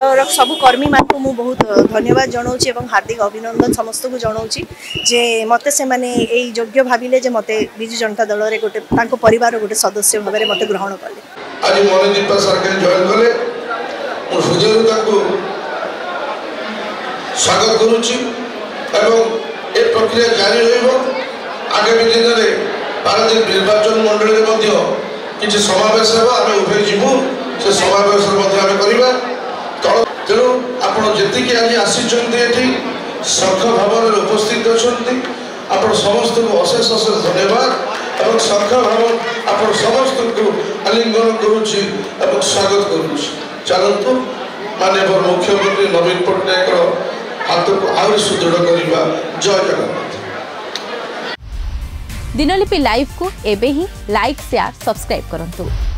सब कर्मी मान को बहुत धन्यवाद जनाऊँगी और हार्दिक अभिनंदन समस्त को जनाऊँगी जे मते से माने यही योग्य भाविले जे मते बिजु जनता दल रे गोटे तांको परिवार गोटे सदस्य भाव में मते ग्रहण कले। आज मनदीपा सरकार जॉइन कले मो सुजरुता को स्वागत करूची एवं ए प्रक्रिया जारी रहइबो। आगामी दिन में पारादीप निर्वाचन मंडल रे मध्य किछि समावेश हेबा आमे उभे जीवु से समावेश मध्य आमे करिबा। तेणु आप जी आज आसी शंख भवन में उपस्थित अच्छा आप समस्त को अशेष अशेष धन्यवाद और शंख भवन आप समस्त को आलिंगन करुच्ची स्वागत करुच्ची। चलतु माननीय मुख्यमंत्री नवीन पट्टनायक हाथ को आहुरी सुदृढ़ करवा। जय जगन्नाथ। दिनलिपि लाइव को एबे ही लाइक शेयर सब्सक्राइब करंतु।